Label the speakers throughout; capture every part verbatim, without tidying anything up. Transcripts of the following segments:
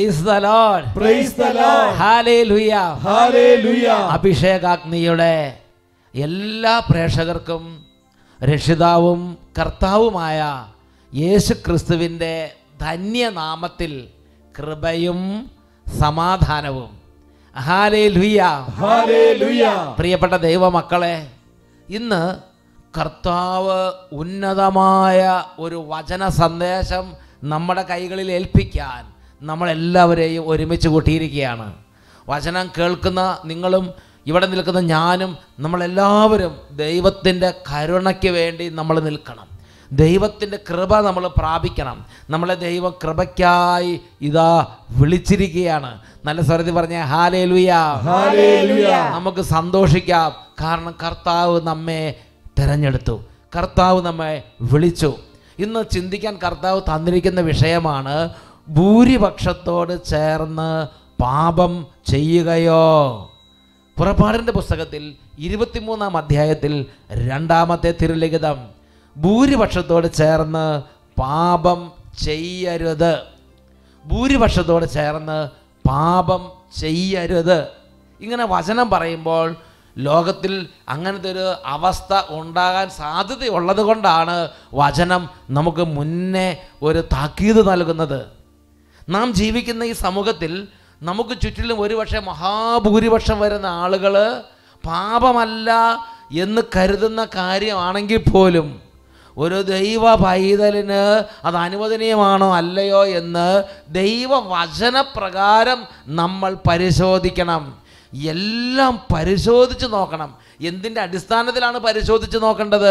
Speaker 1: Praise the Lord.
Speaker 2: Praise the Lord.
Speaker 1: Hallelujah.
Speaker 2: Hallelujah.
Speaker 1: അഭിഷേകാഗ്നിയുടെ എല്ലാ പ്രേക്ഷകർക്കും രക്ഷിതാവും കർത്താവുമായ യേശു ക്രിസ്തുവിൻ്റെ ധന്യനാമത്തിൽ കൃപയും സമാധാനവും. ഹല്ലേലൂയ.
Speaker 2: ഹല്ലേലൂയ.
Speaker 1: പ്രിയപ്പെട്ട ദൈവമക്കളെ, ഇന്ന് കർത്താവ് ഉന്നതമായ ഒരു വചന സന്ദേശം നമ്മുടെ കൈകളിൽ ഏൽപ്പിക്കാൻ നമ്മളെല്ലാവരെയും ഒരുമിച്ച് കൂട്ടിയിരിക്കുകയാണ്. വചനം കേൾക്കുന്ന നിങ്ങളും ഇവിടെ നിൽക്കുന്ന ഞാനും നമ്മളെല്ലാവരും ദൈവത്തിൻ്റെ കരുണയ്ക്ക് വേണ്ടി നമ്മൾ നിൽക്കണം. ദൈവത്തിൻ്റെ കൃപ നമ്മൾ പ്രാപിക്കണം. നമ്മളെ ദൈവം കൃപയ്ക്കായി ഇതാ വിളിച്ചിരിക്കുകയാണ്. നല്ല സ്വരത്തിൽ പറഞ്ഞ ഹല്ലേലൂയ.
Speaker 2: ഹല്ലേലൂയ.
Speaker 1: നമുക്ക് സന്തോഷിക്കാം. കാരണം കർത്താവ് നമ്മെ തിരഞ്ഞെടുത്തു, കർത്താവ് നമ്മെ വിളിച്ചു. ഇന്ന് ചിന്തിക്കാൻ കർത്താവ് തന്നിരിക്കുന്ന വിഷയമാണ് ഭൂരിപക്ഷത്തോട് ചേർന്ന് പാപം ചെയ്യുകയോ. പുറപ്പാടിൻ്റെ പുസ്തകത്തിൽ ഇരുപത്തിമൂന്നാം അധ്യായത്തിൽ രണ്ടാമത്തെ തിരുലിഖിതം, ഭൂരിപക്ഷത്തോട് ചേർന്ന് പാപം ചെയ്യരുത്. ഭൂരിപക്ഷത്തോട് ചേർന്ന് പാപം ചെയ്യരുത്. ഇങ്ങനെ വചനം പറയുമ്പോൾ ലോകത്തിൽ അങ്ങനത്തെ ഒരു അവസ്ഥ ഉണ്ടാകാൻ സാധ്യതയുള്ളത് കൊണ്ടാണ് വചനം നമുക്ക് മുന്നേ ഒരു താക്കീത് നൽകുന്നത്. നാം ജീവിക്കുന്ന ഈ സമൂഹത്തിൽ നമുക്ക് ചുറ്റിലും ഒരുപക്ഷെ മഹാഭൂരിപക്ഷം വരുന്ന ആളുകൾ പാപമല്ല എന്ന് കരുതുന്ന കാര്യമാണെങ്കിൽ പോലും ഒരു ദൈവ പൈതലിന് അത് അനുവദനീയമാണോ അല്ലയോ എന്ന് ദൈവവചനപ്രകാരം നമ്മൾ പരിശോധിക്കണം. എല്ലാം പരിശോധിച്ച് നോക്കണം. എന്തിൻ്റെ അടിസ്ഥാനത്തിലാണ് പരിശോധിച്ച് നോക്കേണ്ടത്?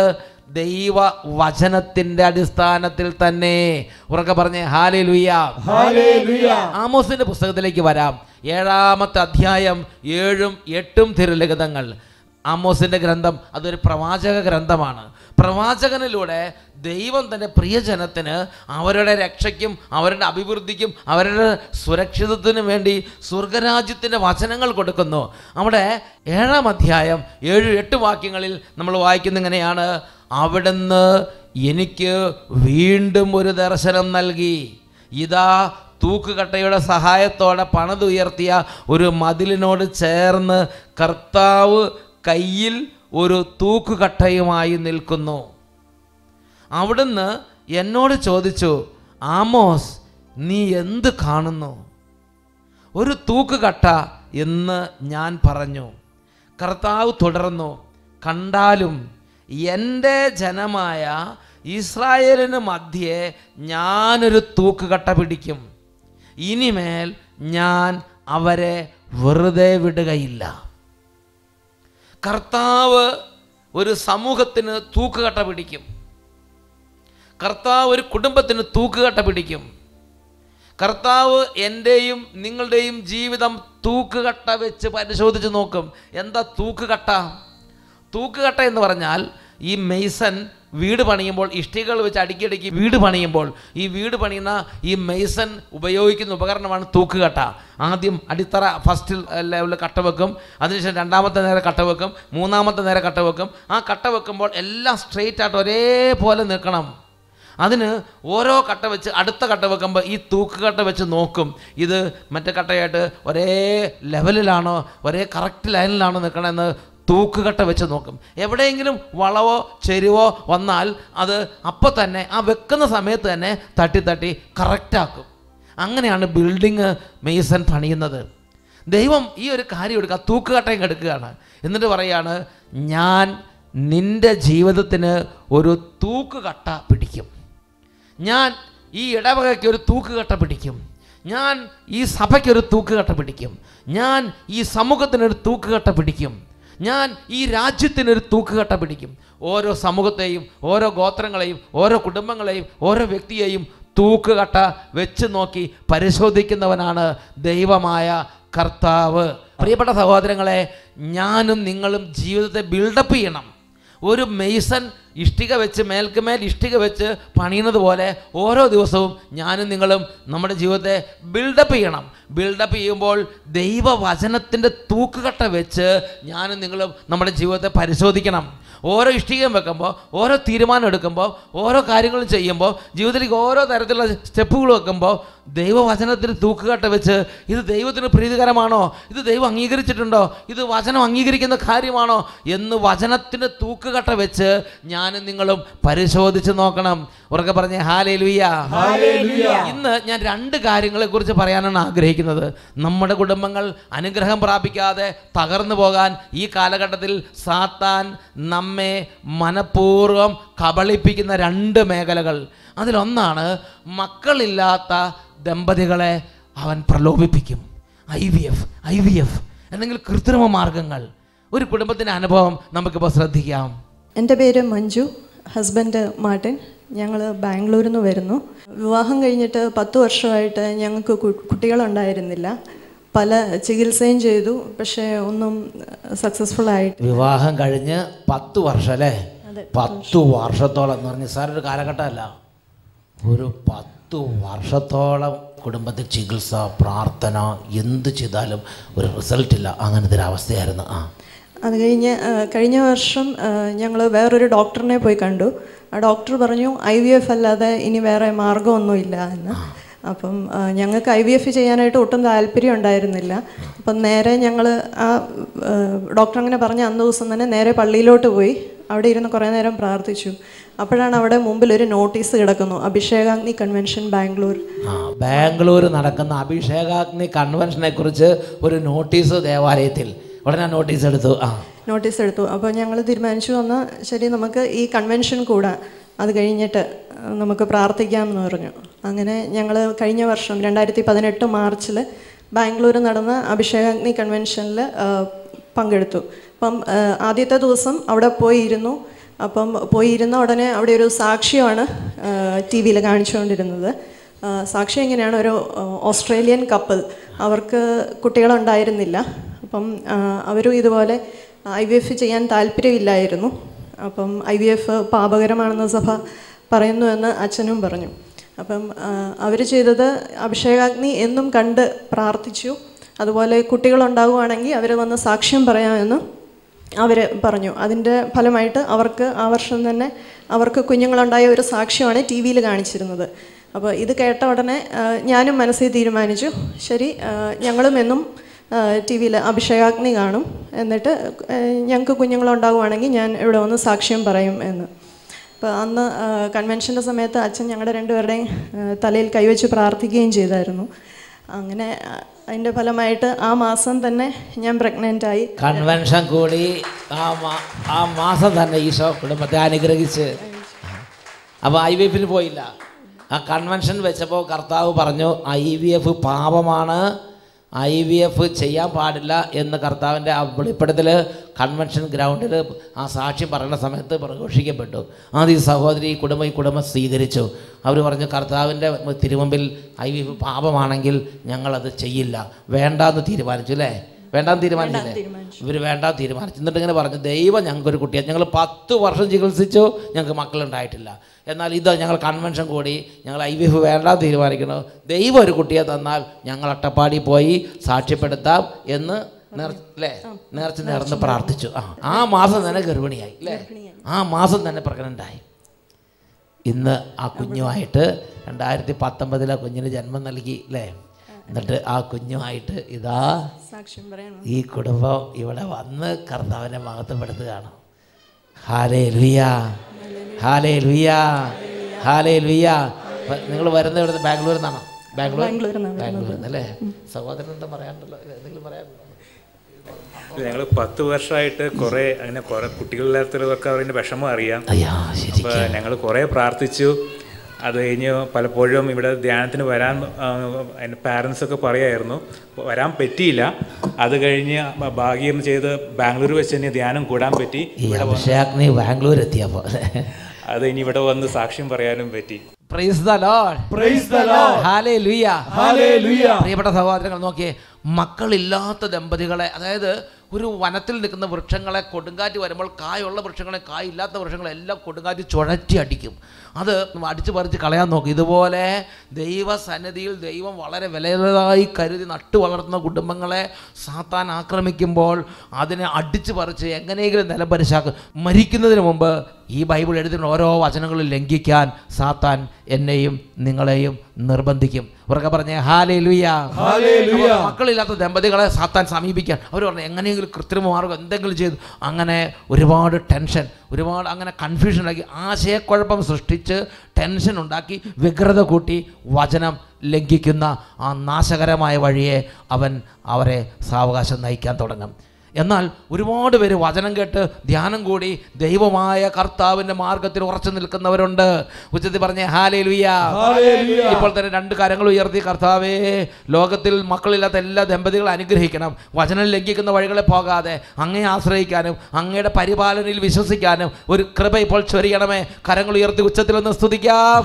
Speaker 1: ദൈവവചനത്തിൻ്റെ അടിസ്ഥാനത്തിൽ തന്നെ. ഉറക്കെ പറഞ്ഞേ ഹല്ലേലൂയ.
Speaker 2: ഹല്ലേലൂയ.
Speaker 1: ആമോസിന്റെ പുസ്തകത്തിലേക്ക് വരാം. ഏഴാമത്തെ അധ്യായം ഏഴും എട്ടും തിരുലിഖിതങ്ങൾ. ആമോസിന്റെ ഗ്രന്ഥം അതൊരു പ്രവാചക ഗ്രന്ഥമാണ്. പ്രവാചകനിലൂടെ ദൈവം തൻ്റെ പ്രിയജനത്തിന് അവരുടെ രക്ഷയ്ക്കും അവരുടെ അഭിവൃദ്ധിക്കും അവരുടെ സുരക്ഷിതത്തിനും വേണ്ടി സ്വർഗരാജ്യത്തിൻ്റെ വചനങ്ങൾ കൊടുക്കുന്നു. അവിടെ ഏഴാം അധ്യായം ഏഴ് എട്ട് വാക്യങ്ങളിൽ നമ്മൾ വായിക്കുന്ന ഇങ്ങനെയാണ്: അവിടുന്ന് എനിക്ക് വീണ്ടും ഒരു ദർശനം നൽകി. ഇതാ തൂക്കുകട്ടയുടെ സഹായത്തോടെ പണിതുയർത്തിയ ഒരു മതിലിനോട് ചേർന്ന് കർത്താവ് കയ്യിൽ ഒരു തൂക്കുകട്ടയുമായി നിൽക്കുന്നു. അവിടുന്ന് എന്നോട് ചോദിച്ചു, ആമോസ്, നീ എന്ത് കാണുന്നു? ഒരു തൂക്കുകട്ട എന്ന് ഞാൻ പറഞ്ഞു. കർത്താവ് തുടർന്നു, കണ്ടാലും എൻ്റെ ജനമായ ഇസ്രായേലിന് മധ്യേ ഞാനൊരു തൂക്കുകട്ട പിടിക്കും. ഇനിമേൽ ഞാൻ അവരെ വെറുതെ വിടുകയില്ല. കർത്താവ് ഒരു സമൂഹത്തിന് തൂക്കുകട്ട പിടിക്കും. കർത്താവ് ഒരു കുടുംബത്തിന് തൂക്കുകട്ട പിടിക്കും. കർത്താവ് എൻ്റെയും നിങ്ങളുടെയും ജീവിതം തൂക്കുകട്ട വെച്ച് പരിശോധിച്ച് നോക്കും. എന്താ തൂക്കുകട്ട? തൂക്കുകട്ട എന്ന് പറഞ്ഞാൽ ഈ മെയ്സൺ വീട് പണിയുമ്പോൾ ഇഷ്ടികകൾ വെച്ച് അടുക്കിയടുക്കി വീട് പണിയുമ്പോൾ ഈ വീട് പണിയുന്ന ഈ മെയ്സൺ ഉപയോഗിക്കുന്ന ഉപകരണമാണ് തൂക്കുകട്ട. ആദ്യം അടിത്തറ ഫസ്റ്റ് ലെവലിൽ കട്ട വെക്കും, അതിനുശേഷം രണ്ടാമത്തെ നേരെ കട്ട വെക്കും, മൂന്നാമത്തെ നേരെ കട്ട വെക്കും. ആ കട്ട വെക്കുമ്പോൾ എല്ലാം സ്ട്രെയിറ്റ് ആയിട്ട് ഒരേപോലെ നിൽക്കണം. അതിന് ഓരോ കട്ട വെച്ച് അടുത്ത കട്ട വെക്കുമ്പോൾ ഈ തൂക്കുകട്ട വെച്ച് നോക്കും, ഇത് മറ്റേ കട്ടയായിട്ട് ഒരേ ലെവലിലാണോ ഒരേ കറക്റ്റ് ലൈനിലാണോ നിൽക്കണമെന്ന് തൂക്കുകട്ട വെച്ച് നോക്കും. എവിടെയെങ്കിലും വളവോ ചെരുവോ വന്നാൽ അത് അപ്പം തന്നെ ആ വെക്കുന്ന സമയത്ത് തന്നെ തട്ടി തട്ടി കറക്റ്റാക്കും. അങ്ങനെയാണ് ബിൽഡിങ് മെയ്സൺ പണിയുന്നത്. ദൈവം ഈ ഒരു കാര്യം എടുക്കുക, തൂക്കുകട്ടയും എടുക്കുകയാണ്. എന്നിട്ട് പറയാണ്, ഞാൻ നിൻ്റെ ജീവിതത്തിന് ഒരു തൂക്കുകട്ട പിടിക്കും. ഞാൻ ഈ ഇടവകയ്ക്ക് ഒരു തൂക്കുകട്ട പിടിക്കും. ഞാൻ ഈ സഭയ്ക്കൊരു തൂക്കുകട്ട പിടിക്കും. ഞാൻ ഈ സമൂഹത്തിനൊരു തൂക്കുകട്ട പിടിക്കും. ഞാൻ ഈ രാജ്യത്തിനൊരു തൂക്കുകട്ട പിടിക്കും. ഓരോ സമൂഹത്തെയും ഓരോ ഗോത്രങ്ങളെയും ഓരോ കുടുംബങ്ങളെയും ഓരോ വ്യക്തിയെയും തൂക്കുകട്ട വെച്ച് നോക്കി പരിശോധിക്കുന്നവനാണ് ദൈവമായ കർത്താവ്. പ്രിയപ്പെട്ട സഹോദരങ്ങളെ, ഞാനും നിങ്ങളും ജീവിതത്തെ ബിൽഡപ്പ് ചെയ്യണം. ഒരു മെയ്സൺ ഇഷ്ടിക വെച്ച് മേൽക്കുമേൽ ഇഷ്ടിക വെച്ച് പണിയുന്നത് പോലെ ഓരോ ദിവസവും ഞാനും നിങ്ങളും നമ്മുടെ ജീവിതത്തെ ബിൽഡപ്പ് ചെയ്യണം. ബിൽഡപ്പ് ചെയ്യുമ്പോൾ ദൈവവചനത്തിൻ്റെ തൂക്കുകട്ട വെച്ച് ഞാനും നിങ്ങളും നമ്മുടെ ജീവിതത്തെ പരിശോധിക്കണം. ഓരോ ഇഷ്ടികയും വെക്കുമ്പോൾ, ഓരോ തീരുമാനം എടുക്കുമ്പോൾ, ഓരോ കാര്യങ്ങളും ചെയ്യുമ്പോൾ, ജീവിതത്തിലേക്ക് ഓരോ തരത്തിലുള്ള സ്റ്റെപ്പുകൾ വെക്കുമ്പോൾ ദൈവവചനത്തിന് തൂക്കുകട്ട വെച്ച് ഇത് ദൈവത്തിന് പ്രീതികരമാണോ, ഇത് ദൈവം അംഗീകരിച്ചിട്ടുണ്ടോ, ഇത് വചനം അംഗീകരിക്കുന്ന കാര്യമാണോ എന്ന് വചനത്തിൻ്റെ തൂക്കുകട്ട വെച്ച് ഞാനും നിങ്ങളും പരിശോധിച്ച് നോക്കണം. ഉറക്കെ പറഞ്ഞേ ഹല്ലേലൂയ. ഇന്ന് ഞാൻ രണ്ട് കാര്യങ്ങളെക്കുറിച്ച് പറയാനാണ് ആഗ്രഹിക്കുന്നത്. നമ്മുടെ കുടുംബങ്ങൾ അനുഗ്രഹം പ്രാപിക്കാതെ തകർന്നു പോകാൻ ഈ കാലഘട്ടത്തിൽ സാത്താൻ നമ്മെ മനഃപൂർവ്വം കബളിപ്പിക്കുന്ന രണ്ട് മേഖലകൾ. അതിലൊന്നാണ് മക്കളില്ലാത്ത ദമ്പതികളെ അവൻ പ്രലോഭിപ്പിക്കും. I V F I V F അല്ലെങ്കിൽ കൃത്രിമ മാർഗങ്ങൾ. ഒരു കുടുംബത്തിൻ്റെ അനുഭവം നമുക്കിപ്പോൾ ശ്രദ്ധിക്കാം.
Speaker 3: എൻ്റെ പേര് മഞ്ജു, ഹസ്ബൻഡ് മാർട്ടിൻ. ഞങ്ങൾ ബാംഗ്ലൂരിൽ നിന്ന് വരുന്നു. വിവാഹം കഴിഞ്ഞിട്ട് പത്ത് വർഷമായിട്ട് ഞങ്ങൾക്ക് കുട്ടികളുണ്ടായിരുന്നില്ല. പല ചികിത്സയും ചെയ്തു, പക്ഷേ ഒന്നും സക്സസ്ഫുൾ ആയിട്ട്.
Speaker 1: വിവാഹം കഴിഞ്ഞ് പത്ത് വർഷം അല്ലേ? പത്ത് വർഷത്തോളം എന്ന് പറഞ്ഞ സാർ ഒരു കാലഘട്ടമല്ല, ഒരു പത്ത് വർഷത്തോളം കുടുംബത്തിൽ ചികിത്സ, പ്രാർത്ഥന, എന്ത് ചെയ്താലും ഒരു റിസൾട്ടില്ല. അങ്ങനത്തെ ഒരു അവസ്ഥയായിരുന്നു. ആ
Speaker 3: അത് കഴിഞ്ഞ് കഴിഞ്ഞ വർഷം ഞങ്ങൾ വേറൊരു ഡോക്ടറിനെ പോയി കണ്ടു. ആ ഡോക്ടർ പറഞ്ഞു ഐ വി എഫ് അല്ലാതെ ഇനി വേറെ മാർഗമൊന്നുമില്ല എന്ന്. അപ്പം ഞങ്ങൾക്ക് ഐ വി എഫ് ചെയ്യാനായിട്ട് ഒട്ടും താല്പര്യം ഉണ്ടായിരുന്നില്ല. അപ്പം നേരെ ഞങ്ങൾ ആ ഡോക്ടർ അങ്ങനെ പറഞ്ഞ അന്ന് ദിവസം തന്നെ നേരെ പള്ളിയിലോട്ട് പോയി അവിടെ ഇരുന്ന് കുറേ നേരം പ്രാർത്ഥിച്ചു. അപ്പോഴാണ് അവിടെ മുമ്പിൽ ഒരു നോട്ടീസ് കിടക്കുന്നു, അഭിഷേകാഗ്നി കൺവെൻഷൻ ബാംഗ്ലൂർ.
Speaker 1: ആ ബാംഗ്ലൂർ നടക്കുന്ന അഭിഷേകാഗ്നി കൺവെൻഷനെ കുറിച്ച് ഒരു നോട്ടീസ് ദേവാലയത്തിൽ. ഉടനെ നോട്ടീസ് എടുത്തു. ആ
Speaker 3: നോട്ടീസ് എടുത്തു. അപ്പോൾ ഞങ്ങൾ തീരുമാനിച്ചു എന്നാൽ ശരി നമുക്ക് ഈ കൺവെൻഷൻ കൂടാ, അത് കഴിഞ്ഞിട്ട് നമുക്ക് പ്രാർത്ഥിക്കാം എന്ന് പറഞ്ഞു. അങ്ങനെ ഞങ്ങൾ കഴിഞ്ഞ വർഷം രണ്ടായിരത്തി പതിനെട്ട് മാർച്ചിൽ ബാംഗ്ലൂർ നടന്ന അഭിഷേകാഗ്നി കൺവെൻഷനിൽ പങ്കെടുത്തു. അപ്പം ആദ്യത്തെ ദിവസം അവിടെ പോയിരുന്നു. അപ്പം പോയിരുന്ന ഉടനെ അവിടെ ഒരു സാക്ഷ്യമാണ് ടി വിയിൽ കാണിച്ചുകൊണ്ടിരുന്നത്. സാക്ഷ്യം എങ്ങനെയാണ്, ഒരു ഓസ്ട്രേലിയൻ കപ്പിൾ, അവർക്ക് കുട്ടികളുണ്ടായിരുന്നില്ല. അപ്പം അവരും ഇതുപോലെ ഐ വി എഫ് ചെയ്യാൻ താല്പര്യമില്ലായിരുന്നു. അപ്പം ഐ വി എഫ് പാപകരമാണെന്ന് സഭ പറയുന്നു എന്ന് അച്ഛനും പറഞ്ഞു. അപ്പം അവർ ചെയ്തത് അഭിഷേകാഗ്നി എന്നും കണ്ട് പ്രാർത്ഥിച്ചു. അതുപോലെ കുട്ടികളുണ്ടാവുകയാണെങ്കിൽ അവർ വന്ന് സാക്ഷ്യം പറയാമെന്ന് അവർ പറഞ്ഞു. അതിൻ്റെ ഫലമായിട്ട് അവർക്ക് ആ വർഷം തന്നെ അവർക്ക് കുഞ്ഞുങ്ങളുണ്ടായ ഒരു സാക്ഷ്യമാണ് ടി വിയിൽ കാണിച്ചിരുന്നത്. അപ്പോൾ ഇത് കേട്ട ഉടനെ ഞാനും മനസ്സിൽ തീരുമാനിച്ചു, ശരി ഞങ്ങളും എന്നും ടി വിയിൽ അഭിഷേകാഗ്നി കാണും, എന്നിട്ട് ഞങ്ങൾക്ക് കുഞ്ഞുങ്ങളുണ്ടാവുകയാണെങ്കിൽ ഞാൻ ഇവിടെ വന്ന് സാക്ഷ്യം പറയും എന്ന്. അപ്പോൾ അന്ന് കൺവെൻഷൻ്റെ സമയത്ത് അച്ഛൻ ഞങ്ങളുടെ രണ്ടുപേരുടെയും തലയിൽ കൈവച്ച് പ്രാർത്ഥിക്കുകയും ചെയ്തായിരുന്നു. അങ്ങനെ അതിൻ്റെ ഫലമായിട്ട് ആ മാസം തന്നെ ഞാൻ പ്രഗ്നൻ്റ് ആയി.
Speaker 1: കൺവെൻഷൻ കൂടി ആ ആ മാസം തന്നെ ഈശോ കുടുംബത്തെ അനുഗ്രഹിച്ച്. അപ്പോൾ ഐ വി എഫിന് പോയില്ല. ആ കൺവെൻഷൻ വെച്ചപ്പോൾ കർത്താവ് പറഞ്ഞു ഐ വി എഫ് പാപമാണ്, ഐ വി എഫ് ചെയ്യാൻ പാടില്ല എന്ന് കർത്താവിൻ്റെ ആ വെളിപ്പെടുത്തൽ കൺവെൻഷൻ ഗ്രൗണ്ടിൽ ആ സാക്ഷ്യം പറയുന്ന സമയത്ത് പ്രഘോഷിക്കപ്പെട്ടു. ആദ്യ സഹോദരി ഈ കുടുംബം ഈ കുടുംബം സ്വീകരിച്ചു. അവർ പറഞ്ഞു കർത്താവിൻ്റെ തിരുമുമ്പിൽ ഐ വി എഫ് പാപമാണെങ്കിൽ ഞങ്ങളത് ചെയ്യില്ല, വേണ്ടാന്ന് തീരുമാനിച്ചു. അല്ലേ? വേണ്ടാന്ന് തീരുമാനിച്ചില്ലേ? ഇവർ വേണ്ടാന്ന് തീരുമാനിച്ചു. എന്നിട്ട് ഇങ്ങനെ പറഞ്ഞു ദൈവം ഞങ്ങൾക്കൊരു കുട്ടിയെ, ഞങ്ങൾ പത്ത് വർഷം ചികിത്സിച്ചു, ഞങ്ങൾക്ക് മക്കളുണ്ടായിട്ടില്ല, എന്നാൽ ഇത് ഞങ്ങൾ കൺവെൻഷൻ കൂടി ഞങ്ങൾ ഐ വി എഫ് വേണ്ടാന്ന് തീരുമാനിക്കണം, ദൈവം ഒരു കുട്ടിയെ തന്നാൽ ഞങ്ങൾ അട്ടപ്പാടി പോയി സാക്ഷ്യപ്പെടുത്താം എന്ന് അല്ലേ നേർച്ച നേർന്ന് പ്രാർത്ഥിച്ചു. ആ ആ മാസം തന്നെ ഗർഭിണിയായി. അല്ലേ? ആ മാസം തന്നെ പ്രഗ്നൻ്റായി. ഇന്ന് ആ കുഞ്ഞുമായിട്ട് രണ്ടായിരത്തി പത്തൊമ്പതിലെ കുഞ്ഞിന് ജന്മം നൽകി. അല്ലേ? എന്നിട്ട് ആ കുഞ്ഞുമായിട്ട് ഇതാ ഈ കുടുംബം ഇവിടെ വന്ന് കർത്താവിനെ മഹത്വപ്പെടുത്തുകയാണ്. ഹല്ലേലൂയ, ഹല്ലേലൂയ, ഹല്ലേലൂയ. നിങ്ങൾ വരുന്ന ഇവിടുന്ന് ബാംഗ്ലൂരിൽ നിന്നാണോ? ബാംഗ്ലൂർ ബാംഗ്ലൂരിൽ നിന്നല്ലേ? സഹോദരൻ എന്താ പറയാനുണ്ടല്ലോ, എന്തെങ്കിലും പറയാനുണ്ടോ?
Speaker 4: ഞങ്ങൾ പത്ത് വർഷമായിട്ട് കുറേ അങ്ങനെ കുറേ കുട്ടികളില്ലാത്തവർക്ക് അവരുടെ വിഷമം അറിയാം. അപ്പോൾ ഞങ്ങൾ കുറേ പ്രാർത്ഥിച്ചു. അത് കഴിഞ്ഞ് പലപ്പോഴും ഇവിടെ ധ്യാനത്തിന് വരാൻ എൻ്റെ പാരൻസൊക്കെ പറയായിരുന്നു, വരാൻ പറ്റിയില്ല. അത് കഴിഞ്ഞ് ഭാഗ്യം ചെയ്ത് ബാംഗ്ലൂർ വെച്ച് തന്നെ ധ്യാനം കൂടാൻ പറ്റി.
Speaker 1: ബാംഗ്ലൂർ എത്തിയപ്പോൾ
Speaker 4: അത് ഇനി ഇവിടെ വന്ന് സാക്ഷ്യം പറയാനും പറ്റി.
Speaker 1: Praise the lord, praise the lord, ഹല്ലേലൂയ, ഹല്ലേലൂയ. പ്രിയപ്പെട്ട സഹോദരങ്ങൾ നോക്കിയേ, മക്കളില്ലാത്ത ദമ്പതികളെ, അതായത് ഒരു വനത്തിൽ നിൽക്കുന്ന വൃക്ഷങ്ങളെ കൊടുങ്കാറ്റ് വരുമ്പോൾ കായുള്ള വൃക്ഷങ്ങളെ കായില്ലാത്ത വൃക്ഷങ്ങളെല്ലാം കൊടുങ്കാറ്റ് ചുഴറ്റി അടിക്കും. അത് അടിച്ചു പറിച്ച് കളയാൻ നോക്കും. ഇതുപോലെ ദൈവസന്നിധിയിൽ ദൈവം വളരെ വിലയേറിയതായി കരുതി നട്ടു വളർത്തുന്ന കുടുംബങ്ങളെ സാത്താൻ ആക്രമിക്കുമ്പോൾ അതിനെ അടിച്ചു പറിച്ച് എങ്ങനെയെങ്കിലും നിലപരിശാക്കും. മരിക്കുന്നതിന് മുമ്പ് ഈ ബൈബിൾ എഴുതുന്ന ഓരോ വചനങ്ങളും ലംഘിക്കാൻ സാത്താൻ എന്നെയും നിങ്ങളെയും നിർബന്ധിക്കും. ഉറക്കെ പറഞ്ഞേ ഹല്ലേലൂയ. മക്കളില്ലാത്ത ദമ്പതികളെ സാത്താൻ സമീപിക്കാൻ അവർ പറഞ്ഞു എങ്ങനെയെങ്കിലും കൃത്രിമ മാർഗം എന്തെങ്കിലും ചെയ്തു. അങ്ങനെ ഒരുപാട് ടെൻഷൻ, ഒരുപാട് അങ്ങനെ കൺഫ്യൂഷൻ ഉണ്ടാക്കി, ആശയക്കുഴപ്പം സൃഷ്ടിച്ച് ടെൻഷൻ ഉണ്ടാക്കി വ്യഗ്രത കൂട്ടി വചനം ലംഘിക്കുന്ന ആ നാശകരമായ വഴിയെ അവൻ അവരെ സാവകാശം നയിക്കാൻ തുടങ്ങും. എന്നാൽ ഒരുപാട് പേര് വചനം കേട്ട് ധ്യാനം കൂടി ദൈവമായ കർത്താവിൻ്റെ മാർഗത്തിൽ ഉറച്ചു നിൽക്കുന്നവരുണ്ട്. ഉച്ചത്തിൽ പറഞ്ഞേ ഹല്ലേലൂയ. ഇപ്പോൾ തന്നെ രണ്ട് കരങ്ങൾ ഉയർത്തി, കർത്താവേ, ലോകത്തിൽ മക്കളില്ലാത്ത എല്ലാ ദമ്പതികളും അനുഗ്രഹിക്കണം. വചനം ലംഘിക്കുന്ന വഴികളെ പോകാതെ അങ്ങയെ ആശ്രയിക്കാനും അങ്ങയുടെ പരിപാലനയിൽ വിശ്വസിക്കാനും ഒരു കൃപ ഇപ്പോൾ ചൊരിയണമേ. കരങ്ങൾ ഉയർത്തി ഉച്ചത്തിലൊന്ന് സ്തുതിക്കാം.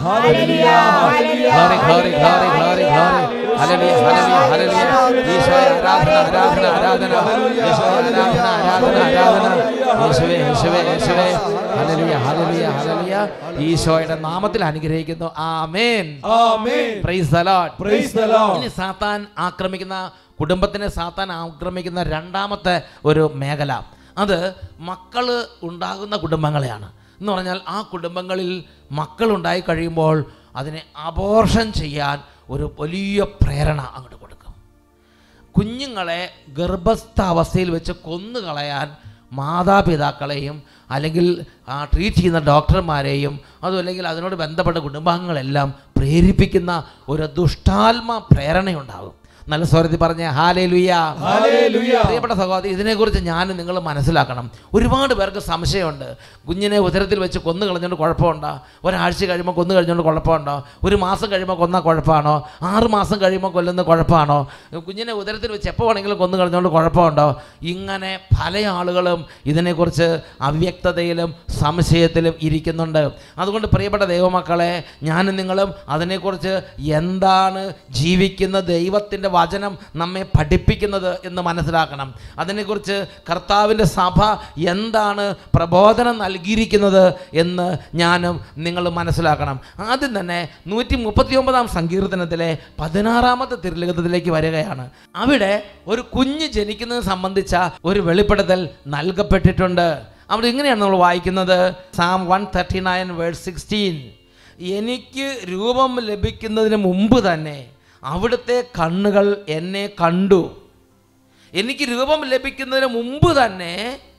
Speaker 1: ഈശോയുടെ നാമത്തിൽ അനുഗ്രഹിക്കുന്നു. ആമേൻ. Praise the lord. Praise the lord. ഇനി സാത്താൻ ആക്രമിക്കുന്ന കുടുംബത്തിനെ സാത്താൻ ആക്രമിക്കുന്ന രണ്ടാമത്തെ ഒരു മേഖല അത് മക്കൾ ഉണ്ടാകുന്ന കുടുംബങ്ങളെയാണ്. എന്ന് പറഞ്ഞാൽ ആ കുടുംബങ്ങളിൽ മക്കളുണ്ടായി കഴിയുമ്പോൾ അതിനെ അബോർഷൻ ചെയ്യാൻ ഒരു വലിയ പ്രേരണ അങ്ങോട്ട് കൊടുക്കും. കുഞ്ഞുങ്ങളെ ഗർഭസ്ഥാവസ്ഥയിൽ വെച്ച് കൊന്നുകളയാൻ മാതാപിതാക്കളെയും അല്ലെങ്കിൽ ട്രീറ്റ് ചെയ്യുന്ന ഡോക്ടർമാരെയും അതും അല്ലെങ്കിൽ അതിനോട് ബന്ധപ്പെട്ട കുടുംബാംഗങ്ങളെല്ലാം പ്രേരിപ്പിക്കുന്ന ഒരു ദുഷ്ടാത്മ പ്രേരണയുണ്ടാകും. നല്ല സ്വരത്തിൽ പറഞ്ഞ ഹല്ലേലൂയ. പ്രിയപ്പെട്ട സഹോദരി, ഇതിനെക്കുറിച്ച് ഞാൻ നിങ്ങൾ മനസ്സിലാക്കണം. ഒരുപാട് പേർക്ക് സംശയമുണ്ട്. കുഞ്ഞിനെ ഉദരത്തിൽ വെച്ച് കൊന്നു കളഞ്ഞുകൊണ്ട് കുഴപ്പമുണ്ടോ? ഒരാഴ്ച കഴിയുമ്പോൾ കൊന്നു കഴിഞ്ഞുകൊണ്ട് കുഴപ്പമുണ്ടോ? ഒരു മാസം കഴിയുമ്പോൾ കൊന്ന കുഴപ്പമാണോ? ആറ് മാസം കഴിയുമ്പോൾ കൊല്ലുന്ന കുഴപ്പമാണോ? കുഞ്ഞിനെ ഉദരത്തിൽ വെച്ച് എപ്പോൾ വേണമെങ്കിലും കൊന്നു കളഞ്ഞുകൊണ്ട് കുഴപ്പമുണ്ടോ? ഇങ്ങനെ പല ആളുകളും ഇതിനെക്കുറിച്ച് അവ്യക്തതയിലും സംശയത്തിലും ഇരിക്കുന്നുണ്ട്. അതുകൊണ്ട് പ്രിയപ്പെട്ട ദൈവമക്കളെ, ഞാനും നിങ്ങളും അതിനെക്കുറിച്ച് എന്താണ് ജീവിക്കുന്ന ദൈവത്തിൻ്റെ വചനം നമ്മെ പഠിപ്പിക്കുന്നത് എന്ന് മനസ്സിലാക്കണം. അതിനെക്കുറിച്ച് കർത്താവിൻ്റെ സഭ എന്താണ് പ്രബോധനം നൽകിയിരിക്കുന്നത് എന്ന് ഞാനും നിങ്ങൾ മനസ്സിലാക്കണം. ആദ്യം തന്നെ നൂറ്റി മുപ്പത്തി ഒമ്പതാം സങ്കീർത്തനത്തിലെ പതിനാറാമത്തെ തിരുലിഖിതത്തിലേക്ക് വരികയാണ്. അവിടെ ഒരു കുഞ്ഞ് ജനിക്കുന്നത് സംബന്ധിച്ച ഒരു വെളിപ്പെടുത്തൽ നൽകപ്പെട്ടിട്ടുണ്ട്. അവിടെ ഇങ്ങനെയാണ് നമ്മൾ വായിക്കുന്നത്. Psalm one thirty nine verse sixteen. എനിക്ക് രൂപം ലഭിക്കുന്നതിന് മുമ്പ് തന്നെ അവിടുത്തെ കണ്ണുകൾ എന്നെ കണ്ടു. എനിക്ക് രൂപം ലഭിക്കുന്നതിന് മുമ്പ് തന്നെ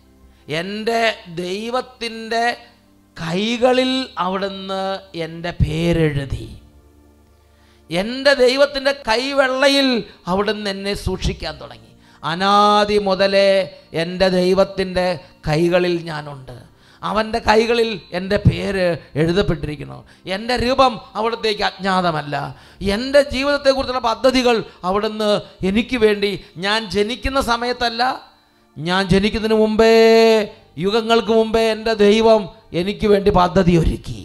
Speaker 1: എൻ്റെ ദൈവത്തിൻ്റെ കൈകളിൽ അവിടുന്ന് എൻ്റെ പേരെഴുതി. എൻ്റെ ദൈവത്തിൻ്റെ കൈവെള്ളയിൽ അവിടുന്ന് എന്നെ സൂക്ഷിക്കാൻ തുടങ്ങി. അനാദി മുതലേ എൻ്റെ ദൈവത്തിൻ്റെ കൈകളിൽ ഞാനുണ്ട്. അവൻ്റെ കൈകളിൽ എൻ്റെ പേര് എഴുതപ്പെട്ടിരിക്കുന്നു. എൻ്റെ രൂപം അവിടത്തേക്ക് അജ്ഞാതമല്ല. എൻ്റെ ജീവിതത്തെക്കുറിച്ചുള്ള പദ്ധതികൾ അവിടുന്ന് എനിക്ക് വേണ്ടി ഞാൻ ജനിക്കുന്ന സമയത്തല്ല, ഞാൻ ജനിക്കുന്നതിന് മുമ്പേ, യുഗങ്ങൾക്ക് മുമ്പേ എൻ്റെ ദൈവം എനിക്ക് വേണ്ടി പദ്ധതി ഒരുക്കി.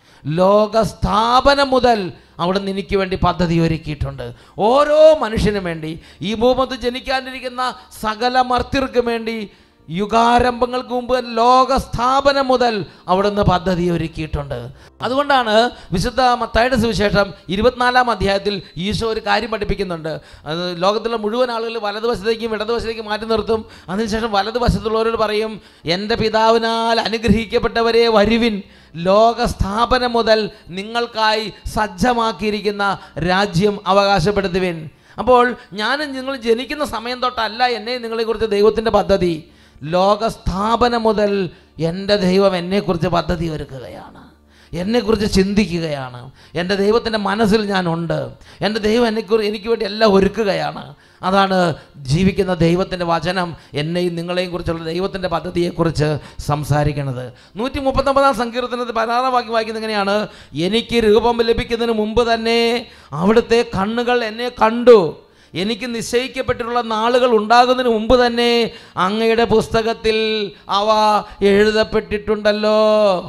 Speaker 1: ലോകസ്ഥാപനം മുതൽ അവിടുന്ന് എനിക്ക് വേണ്ടി പദ്ധതി ഒരുക്കിയിട്ടുണ്ട്. ഓരോ മനുഷ്യനും വേണ്ടി, ഈ ഭൂമത്ത് ജനിക്കാനിരിക്കുന്ന സകല മർത്യർക്കും വേണ്ടി യുഗാരംഭങ്ങൾക്ക് മുമ്പ് ലോകസ്ഥാപനം മുതൽ അവിടുന്ന് പദ്ധതി ഒരുക്കിയിട്ടുണ്ട്. അതുകൊണ്ടാണ് വിശുദ്ധ മത്തായിയുടെ സുവിശേഷം ഇരുപത്തിനാലാം അധ്യായത്തിൽ ഈശോ ഒരു കാര്യം പഠിപ്പിക്കുന്നുണ്ട്. അത് ലോകത്തിലെ മുഴുവൻ ആളുകൾ വലതുവശത്തേക്കും ഇടതുവശത്തേക്കും മാറ്റി നിർത്തും. അതിനുശേഷം വലതുവശത്തുള്ളവരോട് പറയും, എൻ്റെ പിതാവിനാൽ അനുഗ്രഹിക്കപ്പെട്ടവരെ വരുവിൻ, ലോകസ്ഥാപനം മുതൽ നിങ്ങൾക്കായി സജ്ജമാക്കിയിരിക്കുന്ന രാജ്യം അവകാശപ്പെടുത്തുവിൻ. അപ്പോൾ ഞാൻ നിങ്ങൾ ജനിക്കുന്ന സമയം തൊട്ടല്ല എന്നെ നിങ്ങളെക്കുറിച്ച് ദൈവത്തിൻ്റെ പദ്ധതി. ലോകസ്ഥാപനം മുതൽ എൻ്റെ ദൈവം എന്നെക്കുറിച്ച് പദ്ധതി ഒരുക്കുകയാണ്, എന്നെക്കുറിച്ച് ചിന്തിക്കുകയാണ്. എൻ്റെ ദൈവത്തിൻ്റെ മനസ്സിൽ ഞാനുണ്ട്. എൻ്റെ ദൈവം എന്നെക്കുറിച്ച് എനിക്ക് വേണ്ടി എല്ലാം ഒരുക്കുകയാണ്. അതാണ് ജീവിക്കുന്ന ദൈവത്തിൻ്റെ വചനം എന്നെയും നിങ്ങളെയും കുറിച്ചുള്ള ദൈവത്തിൻ്റെ പദ്ധതിയെക്കുറിച്ച് സംസാരിക്കുന്നത്. നൂറ്റി മുപ്പത്തൊമ്പതാം സങ്കീർത്തനത്തിൽ പതിനാറാം വാക്യം വായിക്കുന്നത് എങ്ങനെയാണ്? എനിക്ക് രൂപം ലഭിക്കുന്നതിന് മുമ്പ് തന്നെ അവിടുത്തെ കണ്ണുകൾ എന്നെ കണ്ടു. എനിക്ക് നിശ്ചയിക്കപ്പെട്ടിട്ടുള്ള നാളുകൾ ഉണ്ടാകുന്നതിന് മുമ്പ് തന്നെ അങ്ങയുടെ പുസ്തകത്തിൽ അവ എഴുതപ്പെട്ടിട്ടുണ്ടല്ലോ.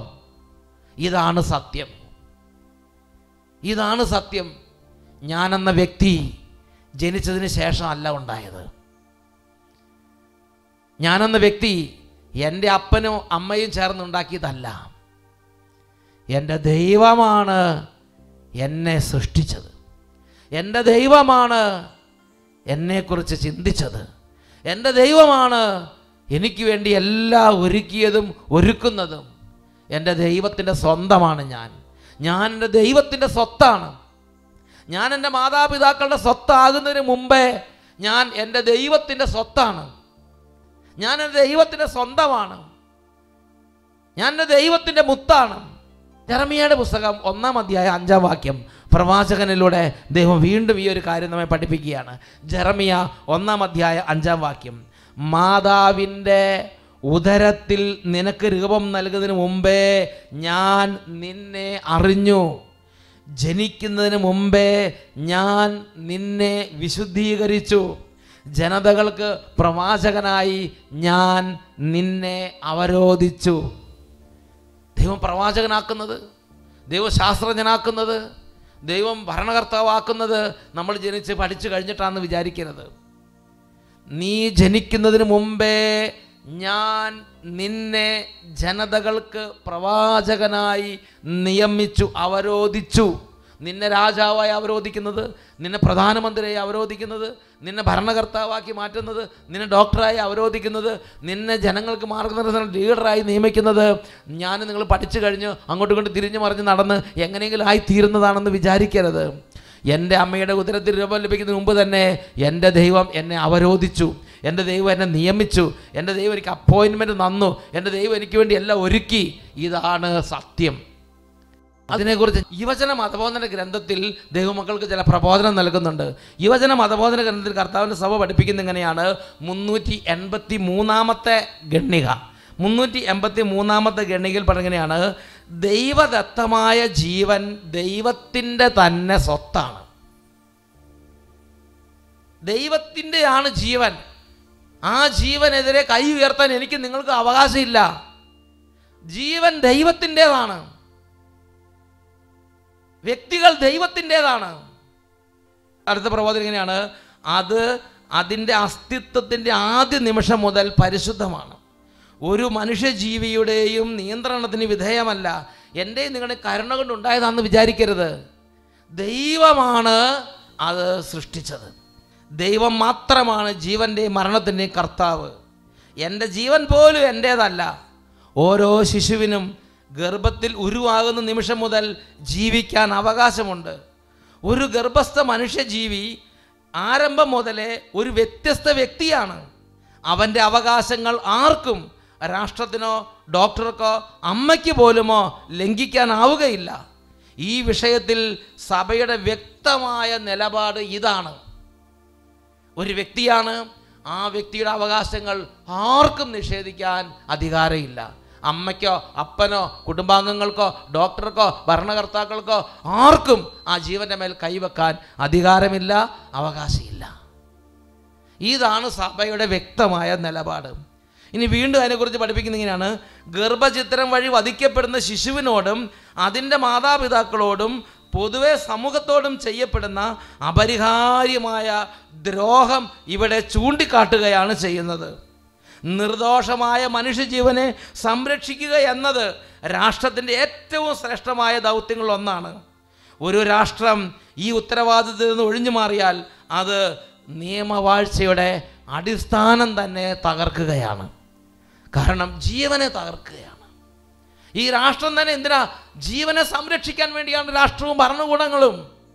Speaker 1: ഇതാണ് സത്യം. ഇതാണ് സത്യം. ഞാനെന്ന വ്യക്തി ജനിച്ചതിന് ശേഷം അല്ല ഉണ്ടായത്. ഞാനെന്ന വ്യക്തി എൻ്റെ അപ്പനും അമ്മയും ചേർന്നുണ്ടാക്കിയതല്ല. എൻ്റെ ദൈവമാണ് എന്നെ സൃഷ്ടിച്ചത്. എൻ്റെ ദൈവമാണ് എന്നെക്കുറിച്ച് ചിന്തിച്ചത്. എൻ്റെ ദൈവമാണ് എനിക്ക് വേണ്ടി എല്ലാം ഒരുക്കിയതും ഒരുക്കുന്നതും. എൻ്റെ ദൈവത്തിൻ്റെ സ്വന്തമാണ് ഞാൻ. ഞാൻ എൻ്റെ ദൈവത്തിൻ്റെ സ്വത്താണ്. ഞാൻ എൻ്റെ മാതാപിതാക്കളുടെ സ്വത്താകുന്നതിന് മുമ്പേ ഞാൻ എൻ്റെ ദൈവത്തിൻ്റെ സ്വത്താണ്. ഞാൻ എൻ്റെ ദൈവത്തിൻ്റെ സ്വന്തമാണ്. ഞാൻ എൻ്റെ ദൈവത്തിൻ്റെ മുത്താണ്. ജെറമിയയുടെ പുസ്തകം ഒന്നാം അധ്യായം അഞ്ചാം വാക്യം പ്രവാചകനിലൂടെ ദൈവം വീണ്ടും ഈ ഒരു കാര്യം നമ്മെ പഠിപ്പിക്കുകയാണ്. ജെറമിയ ഒന്നാം അധ്യായം അഞ്ചാം വാക്യം, മാതാവിൻ്റെ ഉദരത്തിൽ നിനക്ക് രൂപം നൽകുന്നതിന് മുമ്പേ ഞാൻ നിന്നെ അറിഞ്ഞു, ജനിക്കുന്നതിന് മുമ്പേ ഞാൻ നിന്നെ വിശുദ്ധീകരിച്ചു, ജനതകൾക്ക് പ്രവാചകനായി ഞാൻ നിന്നെ അവരോധിച്ചു. ദൈവം പ്രവാചകനാക്കുന്നത്, ദൈവം ശാസ്ത്രജ്ഞനാക്കുന്നത്, ദൈവം ഭരണകർത്താവാക്കുന്നത് നമ്മൾ ജനിച്ച് പഠിച്ചു കഴിഞ്ഞിട്ടാണെന്ന് വിചാരിക്കരുത്. നീ ജനിക്കുന്നതിന് മുമ്പേ ഞാൻ നിന്നെ ജനതകൾക്ക് പ്രവാചകനായി നിയമിച്ചു, അവരോധിച്ചു. നിന്നെ രാജാവായി അവരോധിക്കുന്നത്, നിന്നെ പ്രധാനമന്ത്രിയായി അവരോധിക്കുന്നത്, നിന്നെ ഭരണകർത്താവാക്കി മാറ്റുന്നത്, നിന്നെ ഡോക്ടറായി അവരോധിക്കുന്നത്, നിന്നെ ജനങ്ങൾക്ക് മാർഗനിർദ്ദേശം ലീഡറായി നിയമിക്കുന്നത് ഞാൻ നിങ്ങൾ പഠിച്ചു കഴിഞ്ഞ് അങ്ങോട്ടും ഇങ്ങോട്ട് തിരിഞ്ഞു മറിഞ്ഞ് നടന്ന് എങ്ങനെയെങ്കിലും ആയി തീരുന്നതാണെന്ന് വിചാരിക്കരുത്. എൻ്റെ അമ്മയുടെ ഉദരത്തിൽ രൂപം ലഭിക്കുന്നതിന് മുമ്പ് തന്നെ എൻ്റെ ദൈവം എന്നെ അവരോധിച്ചു, എൻ്റെ ദൈവം എന്നെ നിയമിച്ചു, എൻ്റെ ദൈവം എനിക്ക് അപ്പോയിൻമെൻറ്റ് തന്നു, എൻ്റെ ദൈവം എനിക്ക് വേണ്ടി എല്ലാം ഒരുക്കി. ഇതാണ് സത്യം. അതിനെക്കുറിച്ച് യുവജന മതബോധന ഗ്രന്ഥത്തിൽ ദൈവമക്കൾക്ക് ചില പ്രബോധനം നൽകുന്നുണ്ട്. യുവജന മതബോധന ഗ്രന്ഥത്തിൽ കർത്താവിൻ്റെ സഭ പഠിപ്പിക്കുന്ന ഇങ്ങനെയാണ്. മുന്നൂറ്റി എൺപത്തി മൂന്നാമത്തെ ഗണ്ണിക മുന്നൂറ്റി എൺപത്തി മൂന്നാമത്തെ ഗണ്ണികയിൽ പറഞ്ഞിങ്ങനെയാണ്, ദൈവദത്തമായ ജീവൻ ദൈവത്തിൻ്റെ തന്നെ സ്വത്താണ്. ദൈവത്തിൻ്റെയാണ് ജീവൻ. ആ ജീവനെതിരെ കൈ ഉയർത്താൻ എനിക്ക് നിങ്ങൾക്ക് അവകാശമില്ല. ജീവൻ ദൈവത്തിൻ്റെതാണ്. വ്യക്തികൾ ദൈവത്തിൻ്റെതാണ്. അടുത്ത പ്രബോധനം ഇങ്ങനെയാണ്, അത് അതിൻ്റെ അസ്തിത്വത്തിൻ്റെ ആദ്യ നിമിഷം മുതൽ പരിശുദ്ധമാണ്. ഒരു മനുഷ്യജീവിയുടെയും നിയന്ത്രണത്തിന് വിധേയമല്ല. എൻ്റെ നിങ്ങളുടെ കരുണ കൊണ്ടുണ്ടായതാണെന്ന് വിചാരിക്കരുത്. ദൈവമാണ് അത് സൃഷ്ടിച്ചത്. ദൈവം മാത്രമാണ് ജീവൻ്റെയും മരണത്തിൻ്റെയും കർത്താവ്. എൻ്റെ ജീവൻ പോലും എൻ്റേതല്ല. ഓരോ ശിശുവിനും ഗർഭത്തിൽ ഉരുവാകുന്ന നിമിഷം മുതൽ ജീവിക്കാൻ അവകാശമുണ്ട്. ഒരു ഗർഭസ്ഥ മനുഷ്യജീവി ആരംഭം മുതലേ ഒരു വ്യത്യസ്ത വ്യക്തിയാണ്. അവൻ്റെ അവകാശങ്ങൾ ആർക്കും, രാഷ്ട്രത്തിനോ ഡോക്ടർക്കോ അമ്മയ്ക്ക് പോലുമോ ലംഘിക്കാനാവുകയില്ല. ഈ വിഷയത്തിൽ സഭയുടെ വ്യക്തമായ നിലപാട് ഇതാണ്. ഒരു വ്യക്തിയാണ്, ആ വ്യക്തിയുടെ അവകാശങ്ങൾ ആർക്കും നിഷേധിക്കാൻ അധികാരമില്ല. അമ്മയ്ക്കോ അപ്പനോ കുടുംബാംഗങ്ങൾക്കോ ഡോക്ടർക്കോ ഭരണകർത്താക്കൾക്കോ ആർക്കും ആ ജീവൻ്റെ മേൽ കൈവെക്കാൻ അധികാരമില്ല, അവകാശമില്ല. ഇതാണ് സഭയുടെ വ്യക്തമായ നിലപാട്. ഇനി വീണ്ടും അതിനെക്കുറിച്ച് പഠിപ്പിക്കുന്ന ഇങ്ങനെയാണ്, ഗർഭചിത്രം വഴി വധിക്കപ്പെടുന്ന ശിശുവിനോടും അതിൻ്റെ മാതാപിതാക്കളോടും പൊതുവെ സമൂഹത്തോടും ചെയ്യപ്പെടുന്ന അപരിഹാര്യമായ ദ്രോഹം ഇവിടെ ചൂണ്ടിക്കാട്ടുകയാണ് ചെയ്യുന്നത്. നിർദോഷമായ മനുഷ്യജീവനെ സംരക്ഷിക്കുക എന്നത് രാഷ്ട്രത്തിൻ്റെ ഏറ്റവും ശ്രേഷ്ഠമായ ദൗത്യങ്ങളിലൊന്നാണ്. ഒരു രാഷ്ട്രം ഈ ഉത്തരവാദിത്തത്തിൽ നിന്ന് ഒഴിഞ്ഞു മാറിയാൽ അത് നിയമവാഴ്ചയുടെ അടിസ്ഥാനം തന്നെ തകർക്കുകയാണ്. കാരണം ജീവനെ തകർക്കുകയാണ്. ഈ രാഷ്ട്രം തന്നെ എന്തിനാ? ജീവനെ സംരക്ഷിക്കാൻ വേണ്ടിയാണ് രാഷ്ട്രവും ഭരണകൂടങ്ങളും.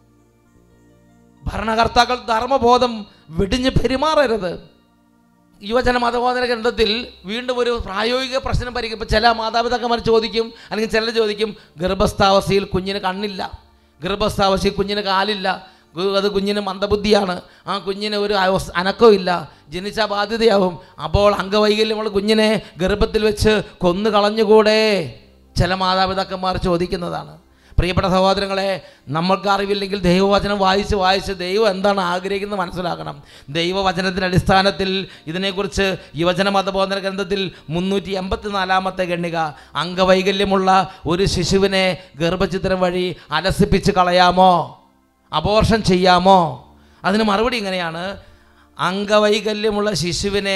Speaker 1: ഭരണകർത്താക്കൾ ധർമ്മബോധം വെടിഞ്ഞ് പെരുമാറരുത്. യുവജന മതബോധന ഗ്രന്ഥത്തിൽ വീണ്ടും ഒരു പ്രായോഗിക പ്രശ്നം പരിഹരിക്കും. ചില മാതാപിതാക്കന്മാർ ചോദിക്കും, അല്ലെങ്കിൽ ചിലർ ചോദിക്കും, ഗർഭസ്ഥാവസ്ഥയിൽ കുഞ്ഞിന് കണ്ണില്ല, ഗർഭസ്ഥാവസ്ഥയിൽ കുഞ്ഞിന് കാലില്ല, അത് കുഞ്ഞിന് മന്ദബുദ്ധിയാണ്, ആ കുഞ്ഞിന് ഒരു അനക്കവും ഇല്ല, ജനിച്ച ബാധ്യതയാവും, അപ്പോൾ അംഗവൈകല്യമുള്ള കുഞ്ഞിനെ ഗർഭത്തിൽ വെച്ച് കൊന്നു കളഞ്ഞുകൂടെ? ചില മാതാപിതാക്കന്മാർ ചോദിക്കുന്നതാണ്. പ്രിയപ്പെട്ട സഹോദരങ്ങളെ, നമ്മൾക്ക് അറിവില്ലെങ്കിൽ ദൈവവചനം വായിച്ച് വായിച്ച് ദൈവം എന്താണ് ആഗ്രഹിക്കുന്നത് മനസ്സിലാക്കണം. ദൈവവചനത്തിൻ്റെ അടിസ്ഥാനത്തിൽ ഇതിനെക്കുറിച്ച് യുവജന മതബോധന ഗ്രന്ഥത്തിൽ മുന്നൂറ്റി എൺപത്തി നാലാമത്തെ ഗണ്ണിക, അംഗവൈകല്യമുള്ള ഒരു ശിശുവിനെ ഗർഭചിത്രം വഴി അലസിപ്പിച്ച് കളയാമോ, അബോർഷൻ ചെയ്യാമോ? അതിന് മറുപടി ഇങ്ങനെയാണ്, അംഗവൈകല്യമുള്ള ശിശുവിനെ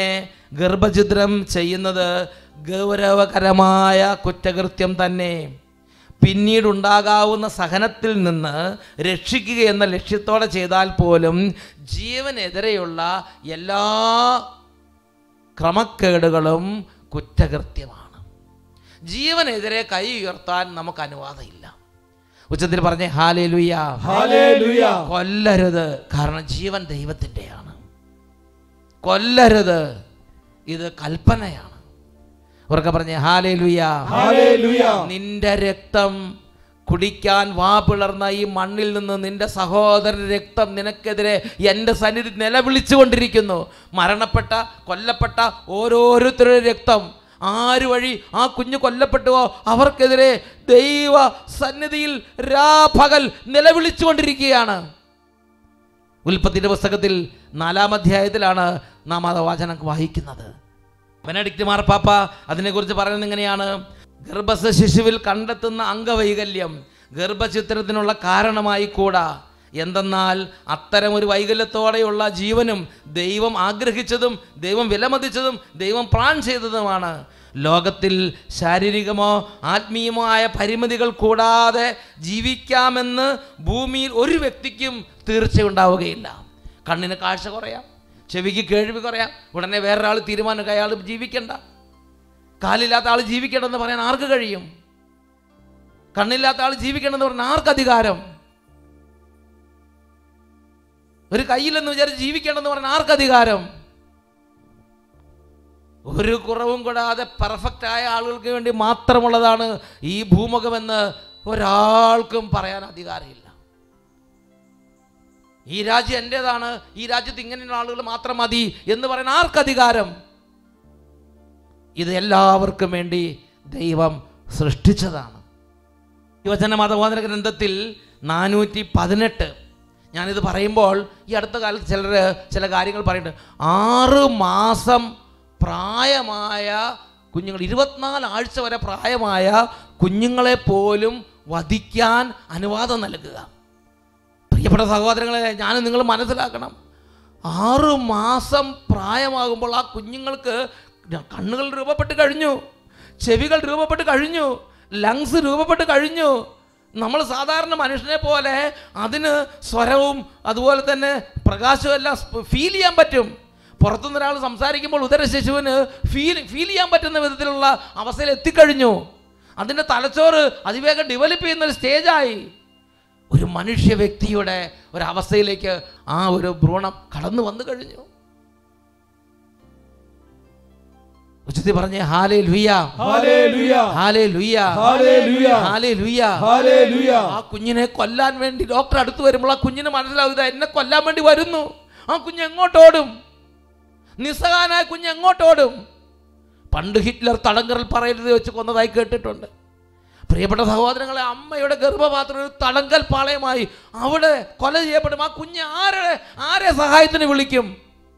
Speaker 1: ഗർഭഛിദ്രം ചെയ്യുന്നത് ഗൗരവകരമായ കുറ്റകൃത്യം തന്നെ. പിന്നീടുണ്ടാകാവുന്ന സഹനത്തിൽ നിന്ന് രക്ഷിക്കുക എന്ന ലക്ഷ്യത്തോടെ ചെയ്താൽ പോലും ജീവനെതിരെയുള്ള എല്ലാ ക്രമക്കേടുകളും കുറ്റകൃത്യമാണ്. ജീവനെതിരെ കൈ ഉയർത്താൻ നമുക്ക് അനുവാദമില്ല. ഉച്ചത്തിൽ പറഞ്ഞേ ഹല്ലേലൂയ,
Speaker 2: ഹല്ലേലൂയ.
Speaker 1: കൊല്ലരുത്, കാരണം ജീവൻ ദൈവത്തിൻ്റെയാണ്. കൊല്ലരുത്, ഇത് കൽപ്പനയാണ്. ഉറക്കെ പറഞ്ഞേ ഹല്ലേലൂയ,
Speaker 2: ഹല്ലേലൂയ.
Speaker 1: നിന്റെ രക്തം കുടിക്കാൻ വാ പിളർന്ന ഈ മണ്ണിൽ നിന്ന് നിന്റെ സഹോദരൻ രക്തം നിനക്കെതിരെ എൻ്റെ സന്നിധി നിലവിളിച്ചുകൊണ്ടിരിക്കുന്നു. മരണപ്പെട്ട കൊല്ലപ്പെട്ട ഓരോരുത്തരുടെ രക്തം ആര് വഴി ആ കുഞ്ഞ് കൊല്ലപ്പെട്ടുവോ അവർക്കെതിരെ ദൈവ സന്നിധിയിൽ രാപകൽ നിലവിളിച്ചുകൊണ്ടിരിക്കുകയാണ്. ഉൽപ്പത്തിയുടെ പുസ്തകത്തിൽ നാലാം അധ്യായത്തിലാണ് നാം ആ വചനം വായിക്കുന്നത്. ബെനഡിക്റ്റ് മാർപ്പാപ്പ അതിനെക്കുറിച്ച് പറയുന്നത് ഇങ്ങനെയാണ്: ഗർഭസ്ഥ ശിശുവിൽ കണ്ടെത്തുന്ന അംഗവൈകല്യം ഗർഭചിത്രത്തിനുള്ള കാരണമായി കൂടാ. എന്തെന്നാൽ അത്തരം ഒരു വൈകല്യത്തോടെയുള്ള ജീവനും ദൈവം ആഗ്രഹിച്ചതും ദൈവം വിലമതിച്ചതും ദൈവം പ്ലാൻ ചെയ്തതുമാണ്. ലോകത്തിൽ ശാരീരികമോ ആത്മീയമോ ആയ പരിമിതികൾ കൂടാതെ ജീവിക്കാമെന്ന് ഭൂമിയിൽ ഒരു വ്യക്തിക്കും തീർച്ചയുണ്ടാവുകയില്ല. കണ്ണിന് കാഴ്ച കുറയാം, ചെവിക്ക് കേൾവി കുറയാം, ഉടനെ വേറൊരാൾ തീരുമാനം അയാൾ ജീവിക്കണ്ട. കാലില്ലാത്ത ആൾ ജീവിക്കണമെന്ന് പറയാൻ ആർക്ക് കഴിയും? കണ്ണില്ലാത്ത ആൾ ജീവിക്കണമെന്ന് പറഞ്ഞാൽ ആർക്ക് അധികാരം? ഒരു കയ്യിലെന്ന് വിചാരിച്ച് ജീവിക്കണമെന്ന് പറഞ്ഞാൽ ആർക്ക് അധികാരം? ഒരു കുറവും കൂടാതെ പെർഫെക്റ്റായ ആളുകൾക്ക് വേണ്ടി മാത്രമുള്ളതാണ് ഈ ഭൂമുഖമെന്ന് ഒരാൾക്കും പറയാൻ അധികാരമില്ല. ഈ രാജ്യം എൻ്റേതാണ്, ഈ രാജ്യത്ത് ഇങ്ങനെയുള്ള ആളുകൾ മാത്രം മതി എന്ന് പറയാൻ ആർക്കധികാരം? ഇത് എല്ലാവർക്കും വേണ്ടി ദൈവം സൃഷ്ടിച്ചതാണ്. യുവജന മതബോധന ഗ്രന്ഥത്തിൽ നാനൂറ്റി പതിനെട്ട് ഞാനിത് പറയുമ്പോൾ ഈ അടുത്ത കാലത്ത് ചിലർ ചില കാര്യങ്ങൾ പറയുന്നുണ്ട്. ആറ് മാസം പ്രായമായ കുഞ്ഞുങ്ങൾ, ഇരുപത്തിനാല് ആഴ്ച വരെ പ്രായമായ കുഞ്ഞുങ്ങളെ പോലും വധിക്കാൻ അനുവാദം നൽകുക. പ്രിയപ്പെട്ട സഹോദരങ്ങളെ, ഞാൻ നിങ്ങൾ മനസ്സിലാക്കണം, ആറ് മാസം പ്രായമാകുമ്പോൾ ആ കുഞ്ഞുങ്ങൾക്ക് കണ്ണുകൾ രൂപപ്പെട്ട് കഴിഞ്ഞു, ചെവികൾ രൂപപ്പെട്ട് കഴിഞ്ഞു, ലങ്സ് രൂപപ്പെട്ട് കഴിഞ്ഞു. നമ്മൾ സാധാരണ മനുഷ്യനെ പോലെ അതിന് സ്വരവും അതുപോലെ തന്നെ പ്രകാശവും എല്ലാം ഫീൽ ചെയ്യാൻ പറ്റും. പുറത്തുനിന്ന് ഒരാൾ സംസാരിക്കുമ്പോൾ ഉദര ശിശുവിന് ഫീൽ ഫീൽ ചെയ്യാൻ പറ്റുന്ന വിധത്തിലുള്ള അവസ്ഥയിൽ എത്തിക്കഴിഞ്ഞു. അതിൻ്റെ തലച്ചോറ് അതിവേഗം ഡെവലപ്പ് ചെയ്യുന്നൊരു സ്റ്റേജായി. ഒരു മനുഷ്യ വ്യക്തിയുടെ ഒരവസ്ഥയിലേക്ക് ആ ഒരു ഭ്രൂണം കടന്നു വന്നു കഴിഞ്ഞു. ഉച്ചത്തിൽ പറഞ്ഞേ ഹല്ലേലൂയ,
Speaker 2: ഹല്ലേലൂയ,
Speaker 1: ഹല്ലേലൂയ,
Speaker 2: ഹല്ലേലൂയ,
Speaker 1: ഹല്ലേലൂയ,
Speaker 2: ഹല്ലേലൂയ.
Speaker 1: ആ കുഞ്ഞിനെ കൊല്ലാൻ വേണ്ടി ഡോക്ടർ അടുത്ത് വരുമ്പോൾ ആ കുഞ്ഞിന് മനസ്സിലാവുക എന്നെ കൊല്ലാൻ വേണ്ടി വരുന്നു. ആ കുഞ്ഞ് എങ്ങോട്ടോടും? നിസ്സഹായനായ കുഞ്ഞ് എങ്ങോട്ടോടും? പണ്ട് ഹിറ്റ്ലർ തടങ്കൽ പറയരുത് വെച്ച് കൊന്നതായി കേട്ടിട്ടുണ്ട്. പ്രിയപ്പെട്ട സഹോദരങ്ങളെ, അമ്മയുടെ ഗർഭപാത്രം ഒരു തടങ്കൽ പാളയമായി അവിടെ കൊല ചെയ്യപ്പെടും. ആ കുഞ്ഞ് ആരെ ആരെ സഹായത്തിന് വിളിക്കും?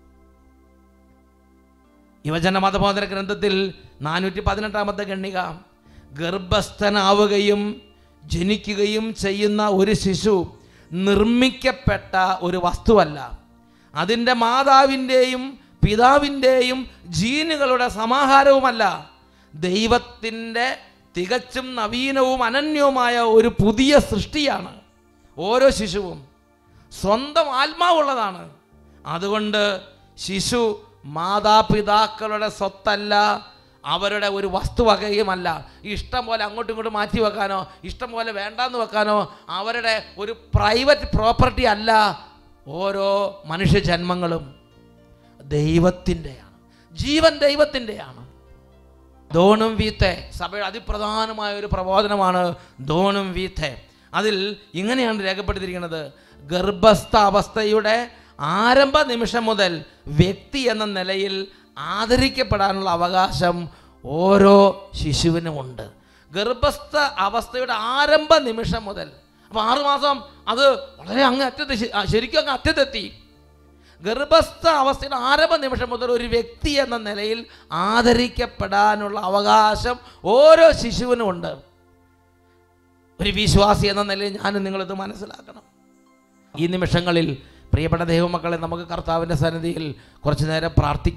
Speaker 1: യുവജന മതബോധന ഗ്രന്ഥത്തിൽ നാനൂറ്റി പതിനെട്ടാമത്തെ ഖണ്ഡിക, ഗർഭസ്ഥനാവുകയും ജനിക്കുകയും ചെയ്യുന്ന ഒരു ശിശു നിർമ്മിക്കപ്പെട്ട ഒരു വസ്തുവല്ല. അതിൻ്റെ മാതാവിൻ്റെയും പിതാവിൻ്റെയും ജീനുകളുടെ സമാഹാരവുമല്ല. ദൈവത്തിൻ്റെ തികച്ചും നവീനവും അനന്യവുമായ ഒരു പുതിയ സൃഷ്ടിയാണ്. ഓരോ ശിശുവും സ്വന്തം ആത്മാവുള്ളതാണ്. അതുകൊണ്ട് ശിശു മാതാപിതാക്കളുടെ സ്വത്തല്ല, അവരുടെ ഒരു വസ്തുവകയുമല്ല. ഇഷ്ടം പോലെ അങ്ങോട്ടും ഇങ്ങോട്ടും മാറ്റി വെക്കാനോ ഇഷ്ടം പോലെ വേണ്ടാന്ന് വെക്കാനോ അവരുടെ ഒരു പ്രൈവറ്റ് പ്രോപ്പർട്ടി അല്ല. ഓരോ മനുഷ്യ ജന്മങ്ങളും ദൈവത്തിൻ്റെയാണ്. ജീവൻ ദൈവത്തിൻ്റെയാണ്. ദോണും വീത്തെ സഭയുടെ അതിപ്രധാനമായ ഒരു പ്രബോധനമാണ് ദോണും വീത്തെ. അതിൽ ഇങ്ങനെയാണ് രേഖപ്പെടുത്തിയിരിക്കുന്നത്: ഗർഭസ്ഥ അവസ്ഥയുടെ ആരംഭ നിമിഷം മുതൽ വ്യക്തി എന്ന നിലയിൽ ആദരിക്കപ്പെടാനുള്ള അവകാശം ഓരോ ശിശുവിനുമുണ്ട്. ഗർഭസ്ഥ അവസ്ഥയുടെ ആരംഭ നിമിഷം മുതൽ, അപ്പോൾ ആറുമാസം അത് വളരെ അങ്ങ് അറ്റത്ത് ശരിക്കും അങ്ങ് അറ്റത്തെത്തി. ഗർഭസ്ഥ അവസ്ഥയുടെ ആരംഭ നിമിഷം മുതൽ ഒരു വ്യക്തി എന്ന നിലയിൽ ആദരിക്കപ്പെടാനുള്ള അവകാശം ഓരോ ശിശുവിനുമുണ്ട്. ഒരു വിശ്വാസി എന്ന നിലയിൽ ഞാനും നിങ്ങളിത് മനസ്സിലാക്കണം. ഈ നിമിഷങ്ങളിൽ പ്രിയപ്പെട്ട ദൈവമക്കളെ, നമുക്ക് കർത്താവിൻ്റെ സന്നിധിയിൽ കുറച്ചു നേരം പ്രാർത്ഥിക്കാം.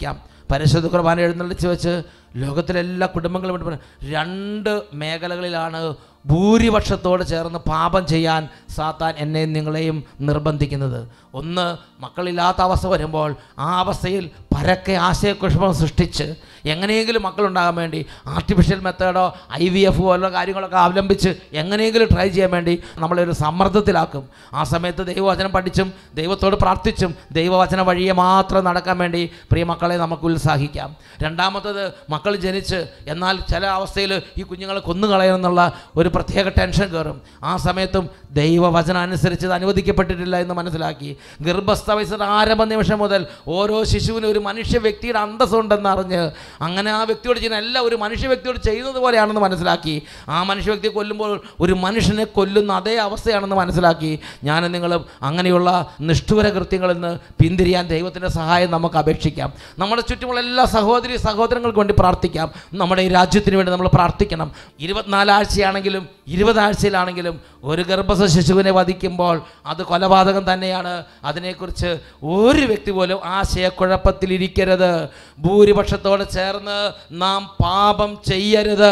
Speaker 1: പരിശുദ്ധ കുർബാന എഴുന്നള്ളിച്ച് വെച്ച് ലോകത്തിലെല്ലാ കുടുംബങ്ങളും വേണ്ടി രണ്ട് മേഖലകളിലാണ് ഭൂരിപക്ഷത്തോട് ചേർന്ന് പാപം ചെയ്യാൻ സാത്താൻ എന്നെയും നിങ്ങളെയും നിർബന്ധിക്കുന്നത്. ഒന്ന്, മക്കളില്ലാത്ത അവസ്ഥ വരുമ്പോൾ ആ അവസ്ഥയിൽ പരക്കെ ആശയക്കുഴപ്പം സൃഷ്ടിച്ച് എങ്ങനെയെങ്കിലും മക്കളുണ്ടാകാൻ വേണ്ടി ആർട്ടിഫിഷ്യൽ മെത്തേഡോ ഐ വി എഫ് പോലുള്ള കാര്യങ്ങളൊക്കെ അവലംബിച്ച് എങ്ങനെയെങ്കിലും ട്രൈ ചെയ്യാൻ വേണ്ടി നമ്മളൊരു സമ്മർദ്ദത്തിലാക്കും. ആ സമയത്ത് ദൈവവചനം പഠിച്ചും ദൈവത്തോട് പ്രാർത്ഥിച്ചും ദൈവവചന വഴിയെ മാത്രം നടക്കാൻ വേണ്ടി പ്രിയ മക്കളെ നമുക്ക് ഉത്സാഹിക്കാം. രണ്ടാമത്തത്, മക്കൾ ജനിച്ച് എന്നാൽ ചില അവസ്ഥയിൽ ഈ കുഞ്ഞുങ്ങളെ കൊന്നുകളയണമെന്നുള്ള ഒരു പ്രത്യേക ടെൻഷൻ കയറും. ആ സമയത്തും ദൈവവചനം അനുസരിച്ച് ഇത് അനുവദിക്കപ്പെട്ടിട്ടില്ല എന്ന് മനസ്സിലാക്കി ഗർഭസ്ഥ വയസ്സിൻ്റെ ആരംഭ നിമിഷം മുതൽ ഓരോ ശിശുവിനും ഒരു മനുഷ്യ വ്യക്തിയുടെ അന്തസ്സുണ്ടെന്ന് അറിഞ്ഞ് അങ്ങനെ ആ വ്യക്തിയോട് ചെയ്യുന്ന എല്ലാം ഒരു മനുഷ്യ വ്യക്തിയോട് ചെയ്യുന്നത് പോലെയാണെന്ന് മനസ്സിലാക്കി ആ മനുഷ്യ വ്യക്തിയെ കൊല്ലുമ്പോൾ ഒരു മനുഷ്യനെ കൊല്ലുന്ന അതേ അവസ്ഥയാണെന്ന് മനസ്സിലാക്കി ഞാനും നിങ്ങളും അങ്ങനെയുള്ള നിഷ്ഠൂര കൃത്യങ്ങളിൽ നിന്ന് പിന്തിരിയാൻ ദൈവത്തിൻ്റെ സഹായം നമുക്ക് അപേക്ഷിക്കാം. നമ്മുടെ ചുറ്റുമുള്ള എല്ലാ സഹോദരി സഹോദരങ്ങൾക്ക് വേണ്ടി പ്രാർത്ഥിക്കാം. നമ്മുടെ ഈ രാജ്യത്തിന് വേണ്ടി നമ്മൾ പ്രാർത്ഥിക്കണം. ഇരുപത്തിനാലാഴ്ചയാണെങ്കിലും ഇരുപതാഴ്ചയിലാണെങ്കിലും ഒരു ഗർഭസ്ഥ ശിശുവിനെ വധിക്കുമ്പോൾ അത് കൊലപാതകം തന്നെയാണ്. അതിനെക്കുറിച്ച് ഒരു വ്യക്തി പോലും ആശയക്കുഴപ്പത്തിലിരിക്കരുത്. ഭൂരിപക്ഷത്തോട് ചേർന്ന് നാം പാപം ചെയ്യരുത്.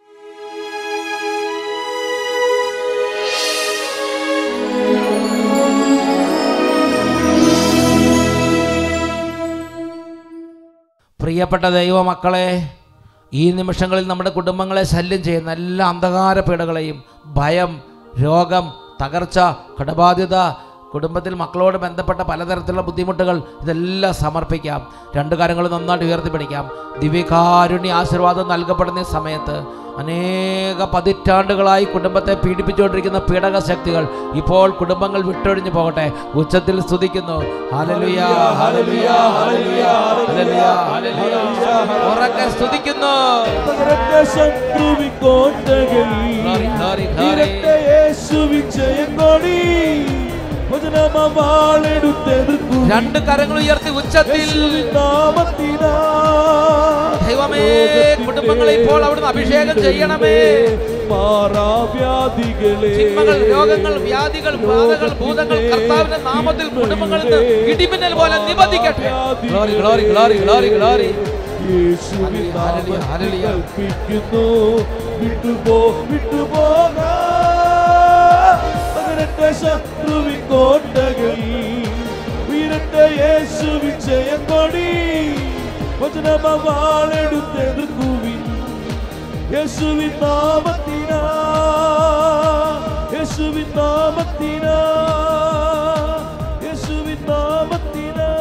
Speaker 1: പ്രിയപ്പെട്ട ദൈവമക്കളെ, ഈ നിമിഷങ്ങളിൽ നമ്മുടെ കുടുംബങ്ങളെ ശല്യം ചെയ്യുന്ന എല്ലാ അന്ധകാര പീഡകളെയും, ഭയം, രോഗം, തകർച്ച, കടബാധ്യത, കുടുംബത്തിൽ മക്കളോട് ബന്ധപ്പെട്ട പലതരത്തിലുള്ള ബുദ്ധിമുട്ടുകൾ, ഇതെല്ലാം സമർപ്പിക്കാം. രണ്ട് കാര്യങ്ങൾ നന്നായിട്ട് ഉയർത്തിപ്പിടിക്കാം. ദിവ്യകാരുണ്യ ആശീർവാദം നൽകപ്പെടുന്ന ഈ സമയത്ത് അനേക പതിറ്റാണ്ടുകളായി കുടുംബത്തെ പീഡിപ്പിച്ചുകൊണ്ടിരിക്കുന്ന പീഡക ശക്തികൾ ഇപ്പോൾ കുടുംബങ്ങൾ വിട്ടൊഴിഞ്ഞു പോകട്ടെ. ഉച്ചത്തിൽ സ്തുതിക്കുന്നു. ഹല്ലേലൂയ, ഹല്ലേലൂയ, ഹല്ലേലൂയ, ഹല്ലേലൂയ, ഹല്ലേലൂയ. ഉറക്കെ സ്തുതിക്കുന്നു. രണ്ട് കരങ്ങൾ ഉയർത്തി ഉച്ചത്തിൽ ദൈവമേ, കുടുംബങ്ങളെ ഇപ്പോൾ അവിടുന്ന് അഭിഷേകം ചെയ്യണമേ. ചിന്മകൾ, രോഗങ്ങൾ, വ്യാധികൾ, ബാധകൾ, ഭൂതങ്ങൾ കർത്താവിന്റെ നാമത്തിൽ കുടുംബങ്ങളിൽ നിന്ന് ഇടിമിന്നൽ പോലെ നിബന്ധിക്കട്ടെ. Glory, glory, glory, glory, glory.
Speaker 2: വചനമാളെടുത്തെതിർക്കുവിൻ യേശുവിൻ നാമത്തിനാ, യേശുവിൻ നാമത്തിനാ, യേശുവിൻ നാമത്തിനാ.